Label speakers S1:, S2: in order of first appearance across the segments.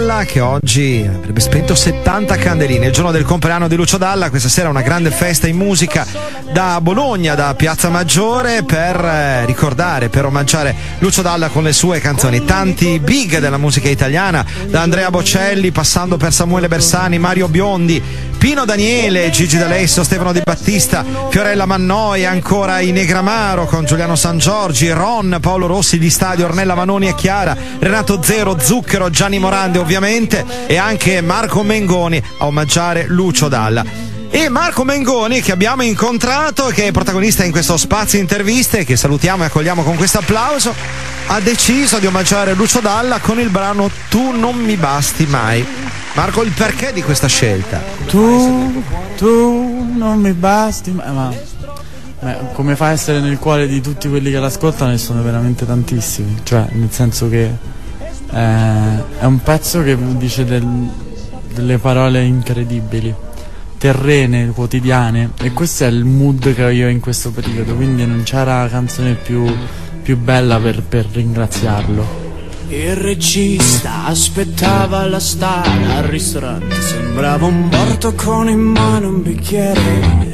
S1: che oggi avrebbe spento 70 candeline. Il giorno del compleanno di Lucio Dalla. Questa sera una grande festa in musica da Bologna, da Piazza Maggiore, per ricordare, per omaggiare Lucio Dalla con le sue canzoni. Tanti big della musica italiana, da Andrea Bocelli passando per Samuele Bersani, Mario Biondi, Pino Daniele, Gigi D'Alessio, Stefano Di Battista, Fiorella Mannoi, ancora i Negramaro con Giuliano Sangiorgi, Ron, Paolo Rossi, Gli Stadio, Ornella Vanoni e Chiara, Renato Zero, Zucchero, Gianni Morandi ovviamente, e anche Marco Mengoni a omaggiare Lucio Dalla. E Marco Mengoni, che abbiamo incontrato, che è protagonista in questo spazio interviste, che salutiamo e accogliamo con questo applauso, ha deciso di omaggiare Lucio Dalla con il brano Tu non mi basti mai. Marco, il perché di questa scelta?
S2: Tu non mi basti mai. Ma come fa a essere nel cuore di tutti quelli che l'ascoltano, e sono veramente tantissimi, cioè nel senso che è un pezzo che dice delle parole incredibili, terrene, quotidiane, e questo è il mood che ho io in questo periodo, quindi non c'era canzone più bella per ringraziarlo.
S3: Il regista aspettava la star al ristorante, sembrava un morto con in mano un bicchiere.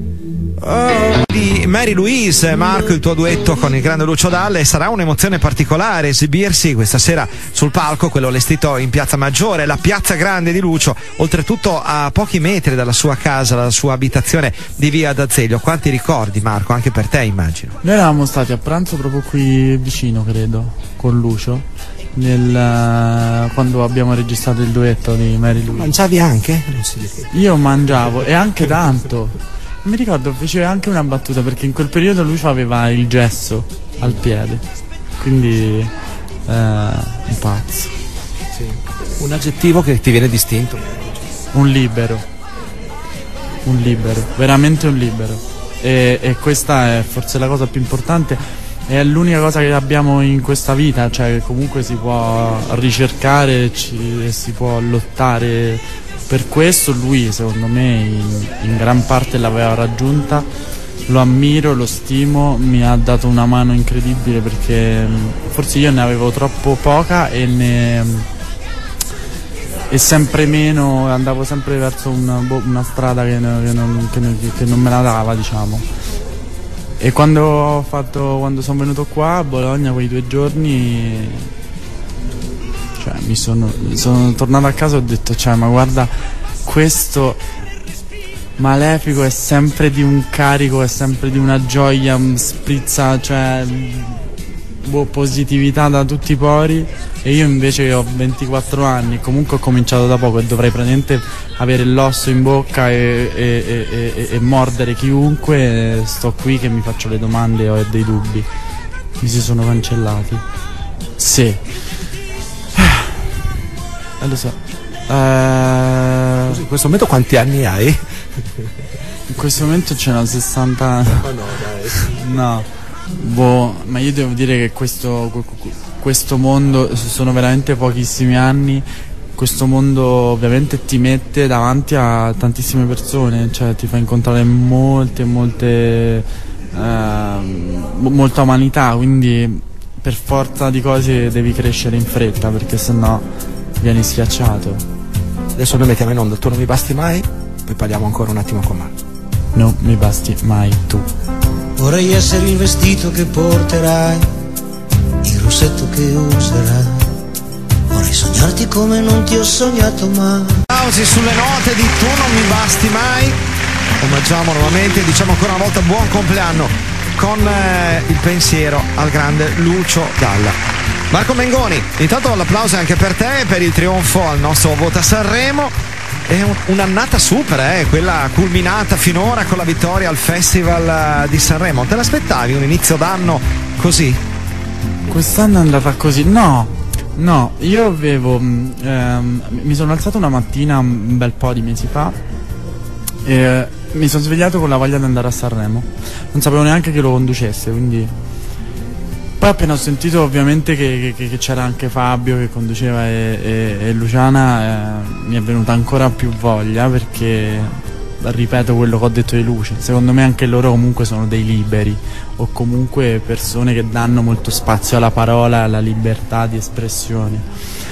S1: Di Mary Louise, Marco, il tuo duetto con il grande Lucio Dalla, e sarà un'emozione particolare esibirsi questa sera sul palco, quello allestito in Piazza Maggiore, la piazza grande di Lucio, oltretutto a pochi metri dalla sua casa, dalla sua abitazione di via d'Azeglio. Quanti ricordi, Marco, anche per te immagino?
S2: Noi eravamo stati a pranzo proprio qui vicino, credo, con Lucio, quando abbiamo registrato il duetto di Mary Louise.
S4: Mangiavi anche?
S2: Io mangiavo, e anche tanto. Mi ricordo, fece anche una battuta, perché in quel periodo lui aveva il gesso al piede, quindi un pazzo.
S4: Sì. Un aggettivo che ti viene distinto?
S2: Un libero, veramente un libero, e questa è forse la cosa più importante, è l'unica cosa che abbiamo in questa vita, cioè comunque si può ricercare e si può lottare. Per questo lui, secondo me, in gran parte l'aveva raggiunta. Lo ammiro, lo stimo, mi ha dato una mano incredibile, perché forse io ne avevo troppo poca e sempre meno, andavo sempre verso una strada che non me la dava, diciamo. E quando sono venuto qua a Bologna, quei 2 giorni, cioè, mi sono tornato a casa e ho detto, cioè, ma guarda, questo Malefico è sempre di un carico, è sempre di una gioia, sprizza, cioè, positività da tutti i pori, e io invece ho 24 anni, comunque ho cominciato da poco e dovrei praticamente avere l'osso in bocca e mordere chiunque, sto qui che mi faccio le domande e ho dei dubbi. Mi si sono cancellati. Sì. Lo so.
S4: In questo momento quanti anni hai?
S2: In questo momento ce n'ho 60 anni.
S4: Oh no, dai.
S2: No. Boh, ma io devo dire che questo mondo, sono veramente pochissimi anni. Questo mondo ovviamente ti mette davanti a tantissime persone, cioè ti fa incontrare molta umanità, quindi per forza di cose devi crescere in fretta, perché sennò vieni schiacciato.
S4: Adesso noi mettiamo in onda Tu non mi basti mai, poi parliamo ancora un attimo con Marco.
S2: Non mi basti mai tu.
S5: Vorrei essere il vestito che porterai, il rossetto che userai. Vorrei sognarti come non ti ho sognato mai.
S1: Applausi sulle note di Tu non mi basti mai. Omaggiamo nuovamente, diciamo ancora una volta buon compleanno con il pensiero al grande Lucio Dalla. Marco Mengoni, intanto l'applauso anche per te, per il trionfo al nostro Vota Sanremo. È un'annata super, quella culminata finora con la vittoria al Festival di Sanremo. Te l'aspettavi un inizio d'anno così?
S2: Quest'anno è andata così? No, io avevo mi sono alzato una mattina un bel po' di mesi fa e mi sono svegliato con la voglia di andare a Sanremo. Non sapevo neanche che lo conducesse, quindi poi appena ho sentito ovviamente che c'era anche Fabio che conduceva e Luciana, mi è venuta ancora più voglia, perché ripeto quello che ho detto di Luce, secondo me anche loro comunque sono dei liberi, o comunque persone che danno molto spazio alla parola e alla libertà di espressione.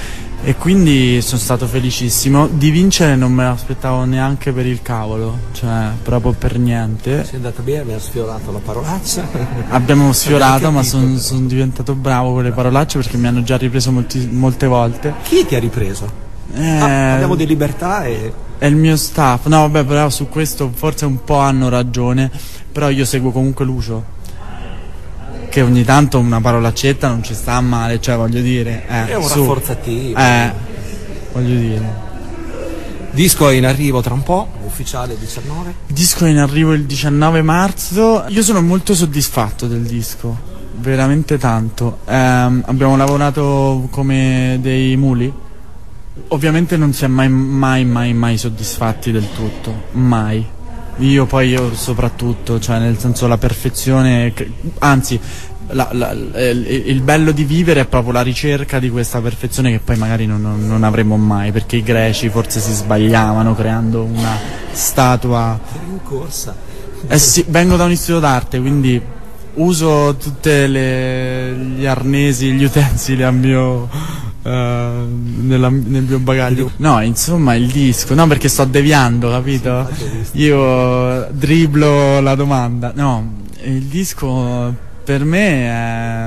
S2: E quindi sono stato felicissimo. Di vincere non me l'aspettavo neanche per il cavolo, cioè proprio per niente.
S4: Sei andata bene, mi ha sfiorato la parolaccia.
S2: Abbiamo sfiorato, ma sono diventato bravo con le parolacce perché mi hanno già ripreso molte volte.
S4: Chi ti ha ripreso? Abbiamo di libertà e...
S2: È il mio staff. No vabbè, però su questo forse un po' hanno ragione. Però io seguo comunque Lucio, che ogni tanto una parolaccetta non ci sta male, cioè voglio dire,
S4: è un rafforzativo.
S2: Voglio dire.
S4: Disco è in arrivo tra un po', ufficiale 19.
S2: Disco è in arrivo il 19 marzo. Io sono molto soddisfatto del disco, veramente tanto. Abbiamo lavorato come dei muli. Ovviamente non si è mai soddisfatti del tutto, mai. Io soprattutto, cioè nel senso la perfezione, anzi il bello di vivere è proprio la ricerca di questa perfezione che poi magari non avremo mai, perché i greci forse si sbagliavano creando una statua
S4: in corsa.
S2: Sì, vengo da un istituto d'arte, quindi uso tutte gli arnesi, gli utensili al mio nel mio bagaglio. No, insomma il disco, no, perché sto deviando, capito? Io dribblo la domanda. No, il disco per me è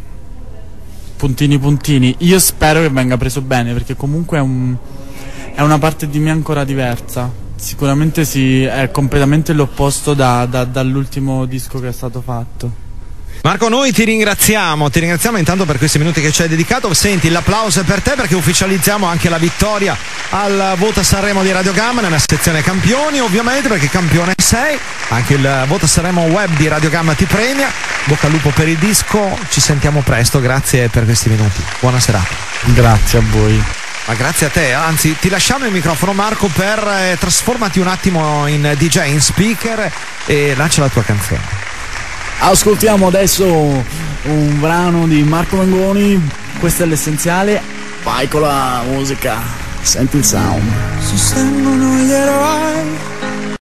S2: puntini. Io spero che venga preso bene, perché comunque è una parte di me ancora diversa. Sicuramente sì, è completamente l'opposto dall'ultimo disco che è stato fatto.
S1: Marco, noi ti ringraziamo intanto per questi minuti che ci hai dedicato. Senti, l'applauso è per te perché ufficializziamo anche la vittoria al Vota Sanremo di Radio Gamma nella sezione campioni, ovviamente, perché campione sei. Anche il Vota Sanremo web di Radio Gamma ti premia. Bocca al lupo per il disco, ci sentiamo presto, grazie per questi minuti. Buona serata.
S2: Grazie a voi.
S1: Ma grazie a te, anzi ti lasciamo il microfono Marco per trasformati un attimo in DJ, in speaker e lancia la tua canzone.
S2: Ascoltiamo adesso un brano di Marco Mengoni, questo è l'essenziale, vai con la musica, senti il sound.
S3: Si stendono gli eroi